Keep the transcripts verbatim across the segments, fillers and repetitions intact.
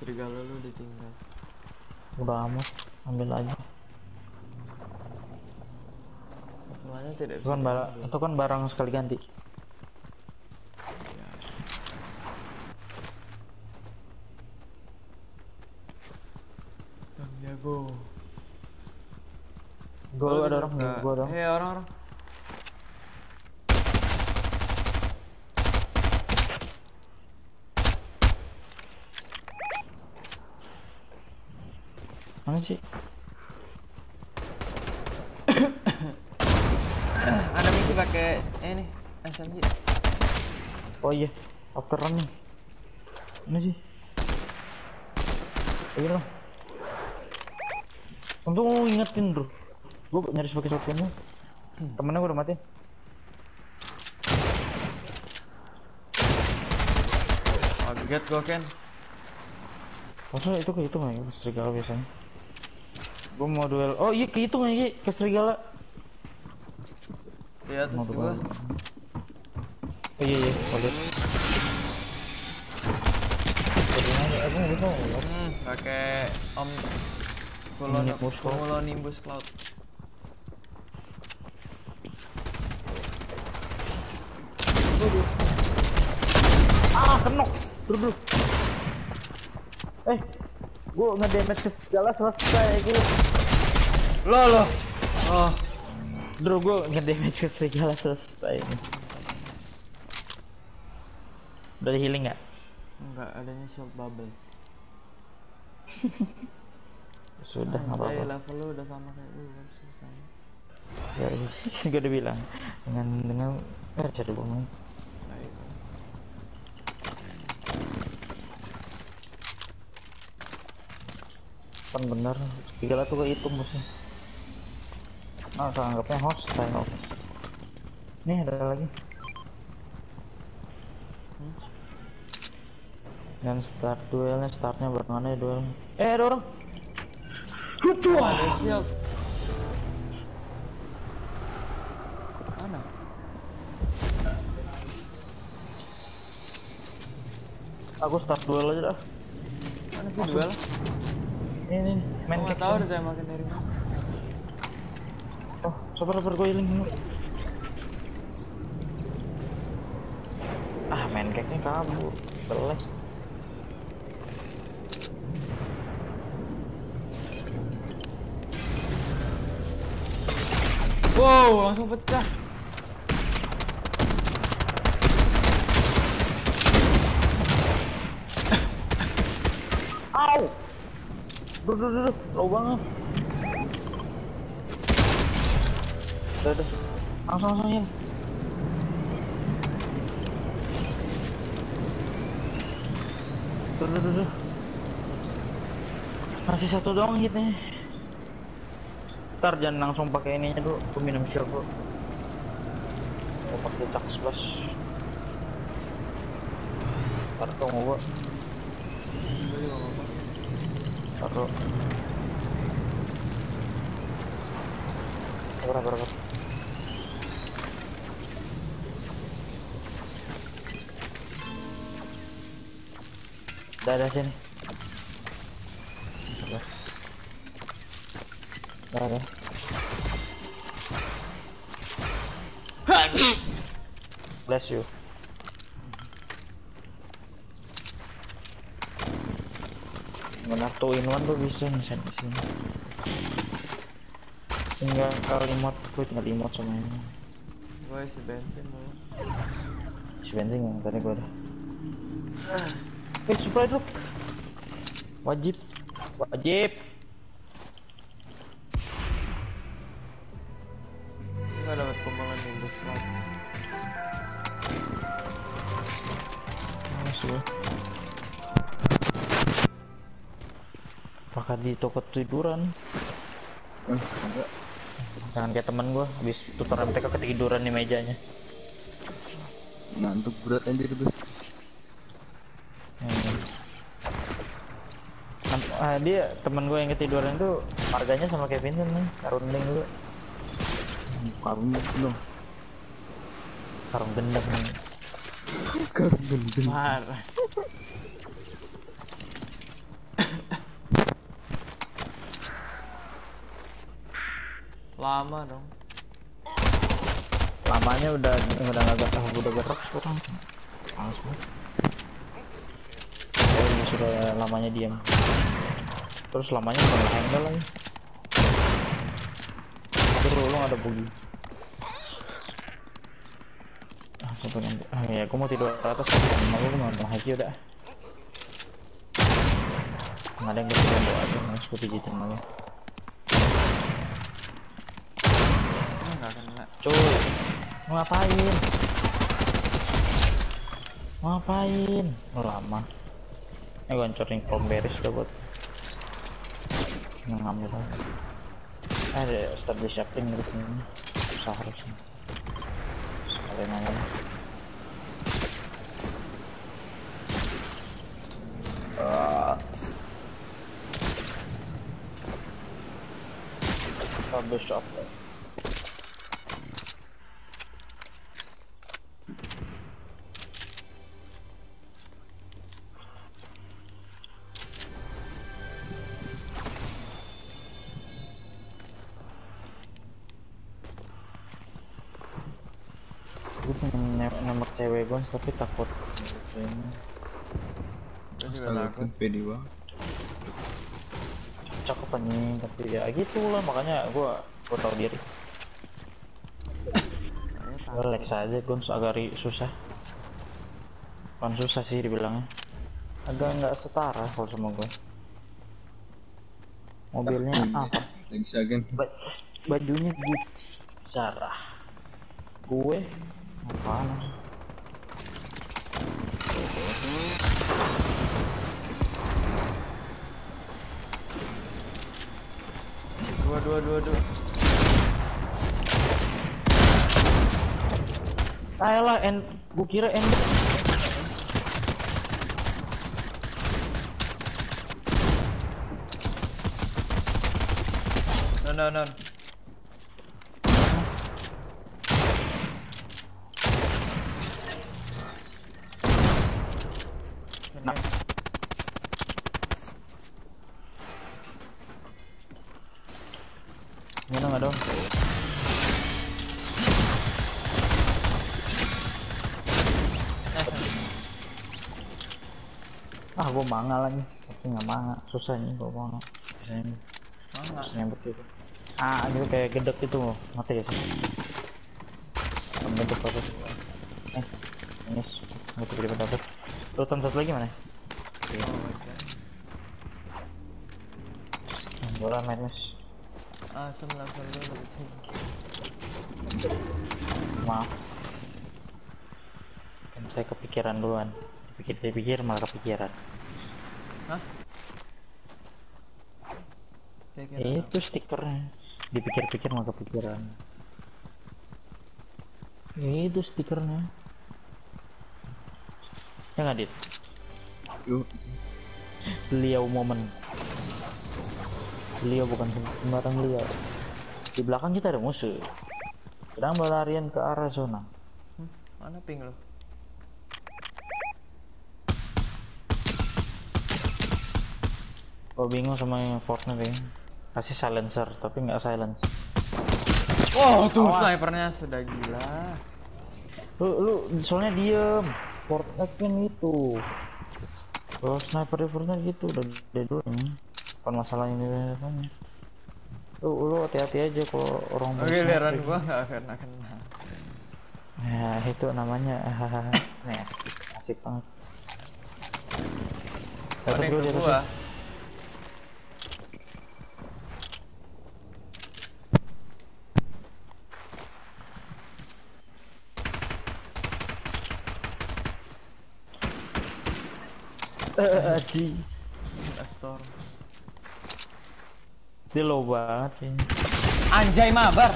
serigala lu ditinggal. Udah amat, ambil aja. Semuanya tidak Itu kan barang, itu kan barang sekali ganti. Ya. Bang jago. Gue ada orang nggak? Gue dong. Hei orang-orang. Mana sih? Ada misi pakai ini S M G. Oh iya, after running. Mana sih? Iya lah. Untung lu ingetin bro. Gue nyaris pakai shotgunnya. Temennya gue udah mati. Kaget gua Ken. Maksudnya itu ke itu nggak ya serigala biasanya? Gue mau duel. Oh iya ke itu nggak ya ke serigala? Di atas juga. Oh iya iya, boleh. Aku nggak bisa. Hmm, pakai om Cumulonimbus Cloud. Ah, kenok. Dulu. Eh, gua nge-damage ke segala selesai gitu. Lo lo. Oh. Bro, gua nge-damage ke segala selesai. Udah di healing nggak? Enggak, adanya shield bubble. Sudah, nggak apa-apa. Level lu udah sama kayak lu kan susah. Ya, gua udah bilang dengan dengan eh cari bom. Kan bener, segala tuh kayak itu musuh. Nah, saya anggapnya host, saya host. Nih ada lagi. Hmm? Dan start duelnya, startnya barengan ya duel. Eh ada orang. Oh, ada shield. Mana? Aku start duel aja dah. Mana sih duel? Ini nih, main nggak tahu udah makin dari mana. Oh, sabar-sabar gue healing dulu. Ah, main cake-nya kabur. Belek. Wow, langsung pecah. Au! Duh, duh, duh, duh, low banget. Udah, udah. Langsung, langsung ya. Duh, duh, duh, duh. Masih satu doang hitnya. Ntar jangan langsung pakai ininya dulu. Aku minum shield dulu. Mau pakai tak splash. Ntar tunggu gua. Taruh. Berapa berapa? Udah ada sini. Udah ada. Bless you. Benar two in one tuh bisa ngesen di sini. Tinggal kali mod, gue tinggal emot sama ini. Gue isi bensin dulu. Isi bensin yang tadi gue ada. Eh, supply dulu. Wajib, wajib. Gue dapat kumpulan nimbus Cloud. Masuk. Apakah di toko tiduran? Eh, enggak. Jangan kayak temen gua habis tutor M T K ketiduran di mejanya. Ngantuk berat anjir tuh. Hmm. Ah, dia temen gua yang ketiduran itu harganya sama kayak Vincent nih, karunding dulu. Karung dong. Karung gendeng nih. Karung gendeng. Marah. Lama dong. Lamanya udah udah nggak gerak, udah gerak sekarang. Langsung. Oh, ini sudah lamanya diam. Terus lamanya udah nggak handle lagi. Terus lu ada bugi. Ah, saya pengen. Ah ya, aku mau tidur ke atas. Mau aku mau lagi udah. Nggak ada yang bisa bawa aja, mas. Aku pijitin aja. Enggak kena. Cuy, mau ngapain? Mau ngapain? Oh, lama. Ini gue hancurin Cranberries udah buat ngambil aja. Ada start di shopping gitu sini. Susah harusnya. Sekalian aja. Ah. Habis shopping. Gue pengen nembak cewek gue tapi takut kayaknya Gue juga Salah takut. kan pede banget. cakep anjing, tapi ya gitu lah, makanya gue gue tau diri. Kayaknya Gue Lex aja, gue agak ri- susah. Bukan susah sih dibilangnya, agak nggak setara kalau sama gue. Mobilnya Ah, apa? lagi sagen. Ba- bajunya Gucci, Zara. Gue apaan? Dua, dua, dua, dua. Ayolah, end, gue kira end. Non, non, non. Nah. Ini nggak dong. Ah, gue manga lagi, tapi nggak manga, susah nih gue manga. Biasanya Mana? bisa nyambut gitu. Ah, gitu kayak gedek itu, ngerti gak sih? Gedek apa sih? Eh, ini nggak tiba-tiba dapet. Rutan satu lagi mana? Oke. Bola minus. Asam level lu lebih tinggi. Maaf. Kan saya kepikiran duluan. Pikir-pikir malah kepikiran. Hah? Pikir Eh, itu stikernya. Dipikir-pikir malah kepikiran. Eh, itu stikernya. Ya nggak, Dit? Yuk, Beliau momen. Beliau bukan sembarang beliau. Di belakang kita ada musuh. Sedang berlarian ke arah zona. Hmm, mana ping lu? Gua bingung sama yang Fortnite ya. Kasih silencer tapi nggak silence. Oh, tuh Awas. snipernya sudah gila. Lu, lu soalnya diem. Fortnite kan itu. Kalau sniper di Fortnite gitu udah dari dulu nih. Bukan masalah ini kan. Lu, lu hati-hati aja kalau orang Oke, sniper. liaran gua nggak kena kena. Ya itu namanya hahaha. Nih, asik banget. Dapat Connect dulu ke di atas gua. ya. Eh, Aji, Astor. dia low banget sih. Anjay mabar.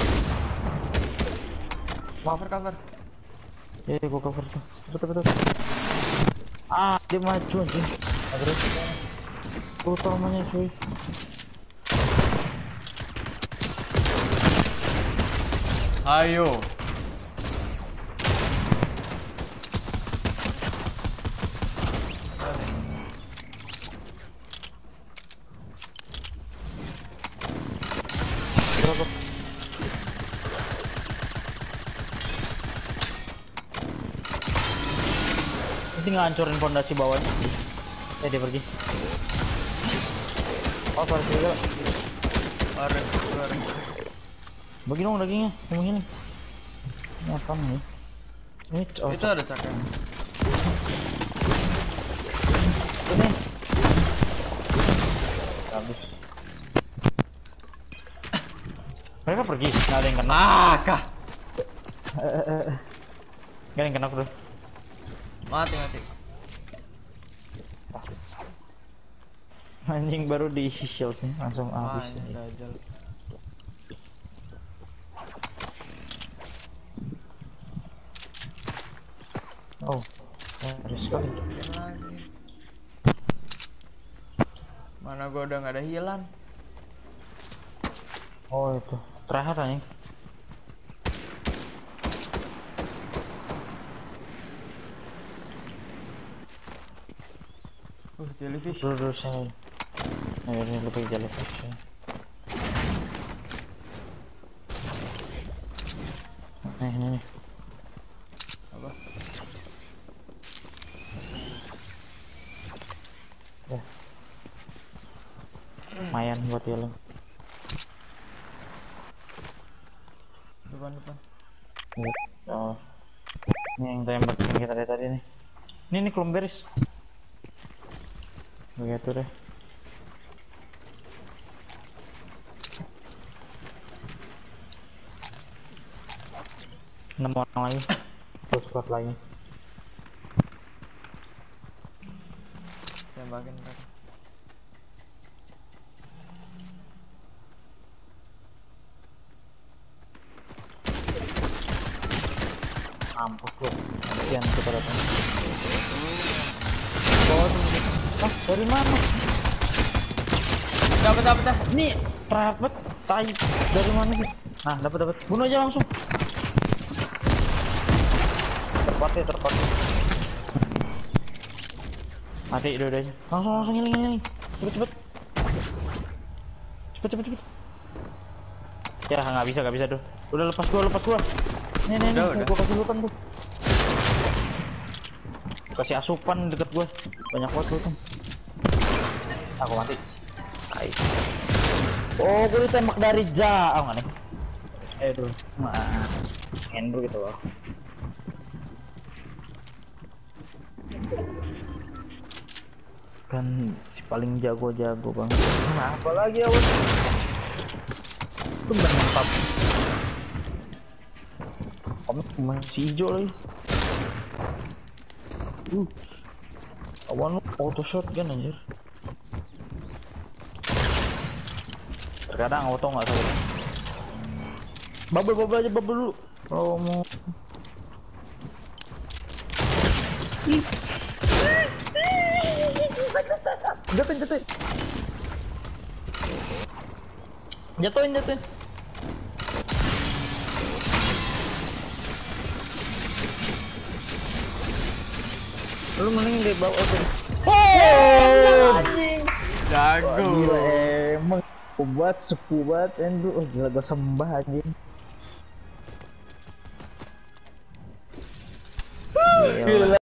Cover cover. Ya, gua cover tuh. Betul betul. Ah, dia maju anjing. Agresif. Lu namanya cuy. Ayo. Berapa? ngancurin fondasi bawahnya. Eh dia pergi. Oh sorry juga. Orang, orang. Bagi dong dagingnya, ngomongin. Ini apa nih? Ini oh, Itu ada cakar. ini. Habis. Mereka pergi, nggak ada yang kena. Ah, kah. Nggak ada yang kena bro. Mati, mati. Anjing baru diisi shieldnya langsung Wah, habis. ini dajal. Oh, harus sekali. Bikin lagi. Mana gua udah nggak ada healan. Oh itu, terakhir anjing. Uh, jellyfish. Dulu dulu saya. Nah, ini lebih jellyfish. Ya. Nih, nih, nih. Apa? Ya. Lumayan buat healing. Depan, depan. Oh. Ini yang tembak yang kita lihat tadi nih. Ini nih klomberis. Begitu deh. Enam orang lagi. Full squad lagi. Tembakin kan. Mampus lu. Kasihan kita datang. Ah, dari mana? Dapat, dapat, dah. Nih, private tai. Dari mana sih? Nah, dapat dapat. Bunuh aja langsung. Terpat ya, terpat. Mati dua-duanya. Langsung langsung ngiling ngiling. Cepet cepet. Cepet cepet cepet. Ya, nggak bisa nggak bisa tuh. Udah lepas gua, lepas gua. Nih nih nih, Udah, udah. gua kasih lutan tuh. Kasih asupan deket gua. Banyak banget lutan. Aku mati. Hai. Oh, gue ditembak dari jauh nggak nih? Eh, bro. Maaf. Andrew gitu loh. Kan si paling jago-jago banget. Nah, apa lagi ya, Bos? Itu mantap. Kamu masih hijau lagi. Uh. Awan lu auto shotgun anjir. Terkadang auto nggak salah. Bubble bubble aja bubble dulu. Kalau mau. Jatuhin jatuhin. Jatuhin jatuhin. Lu mending di bawah aja. Oh, anjing. Jago. Gila emang. Kubat, sekubat, Andrew. Oh gila gua sembah anjing. Gila.